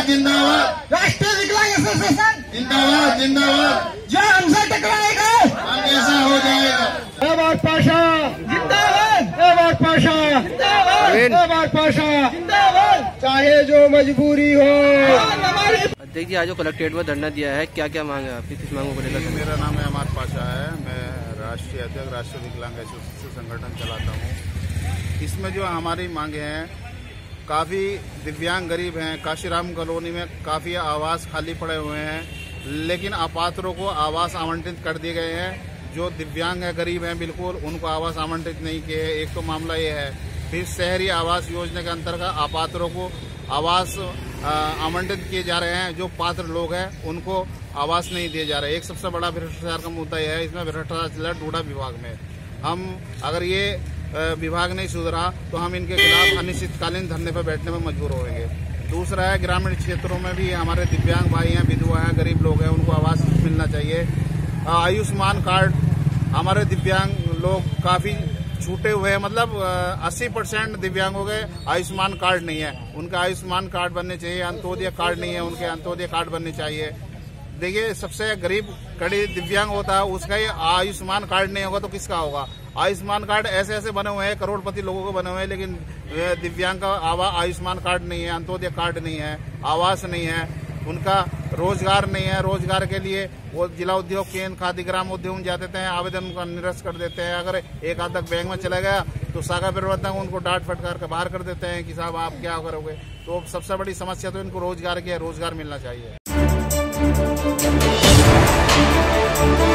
जिंदाबाद। राष्ट्रीय विकलांग एसोसिएशन जिंदाबाद जिंदाबाद। जो हमसे टकराएगा हम ऐसा हो जाएगा। आबाद पाशा जिंदाबाद। आबाद पाशा जिंदाबाद। आबाद पाशा जिंदाबाद। चाहे जो मजबूरी हो। देखिए आज जो कलेक्ट्रेट में धरना दिया है, क्या क्या मांग है आपकी, किस मांगों को लेकर? मेरा नाम है अमार पाशा है। मैं राष्ट्रीय अध्यक्ष राष्ट्रीय विकलांग एसोसिएशन संगठन चलाता हूँ। इसमें जो हमारी मांगे हैं, काफ़ी दिव्यांग गरीब हैं। काशीराम कॉलोनी में काफ़ी आवास खाली पड़े हुए हैं, लेकिन अपात्रों को आवास आवंटित कर दिए गए हैं। जो दिव्यांग है, गरीब हैं, बिल्कुल उनको आवास आवंटित नहीं किए। एक तो मामला ये है। फिर शहरी आवास योजना के अंतर्गत अपात्रों को आवास आवंटित किए जा रहे हैं। जो पात्र लोग हैं उनको आवास नहीं दिए जा रहे। एक सबसे बड़ा भ्रष्टाचार का मुद्दा यह है। इसमें भ्रष्टाचार चल रहा है डूडा विभाग में। हम अगर ये विभाग नहीं सुधरा तो हम इनके खिलाफ अनिश्चितकालीन धरने पर बैठने में मजबूर होंगे। दूसरा है, ग्रामीण क्षेत्रों में भी हमारे दिव्यांग भाई हैं, विधवा हैं, गरीब लोग हैं, उनको आवास मिलना चाहिए। आयुष्मान कार्ड, हमारे दिव्यांग लोग काफी छूटे हुए हैं। मतलब 80% दिव्यांगों के आयुष्मान कार्ड नहीं है। उनका आयुष्मान कार्ड बनने चाहिए। अंत्योदय कार्ड नहीं है, उनके अंत्योदय कार्ड बनने चाहिए। देखिए, सबसे गरीब कड़ी दिव्यांग होता है, उसका ही आयुष्मान कार्ड नहीं होगा तो किसका होगा? आयुष्मान कार्ड ऐसे ऐसे बने हुए हैं, करोड़पति लोगों को बने हुए हैं, लेकिन दिव्यांग का आयुष्मान कार्ड नहीं है, अंत्योदय कार्ड नहीं है, आवास नहीं है, उनका रोजगार नहीं है। रोजगार के लिए वो जिला उद्योग केंद्र, खादी ग्राम उद्योग जाते हैं, आवेदन उनका निरस्त कर देते हैं। अगर एक आध तक बैंक में चला गया तो शाखा प्रबंधक उनको डांट फटकार कर बाहर कर देते हैं कि साहब आप क्या करोगे। तो सबसे बड़ी समस्या तो इनको रोजगार की है। रोजगार मिलना चाहिए।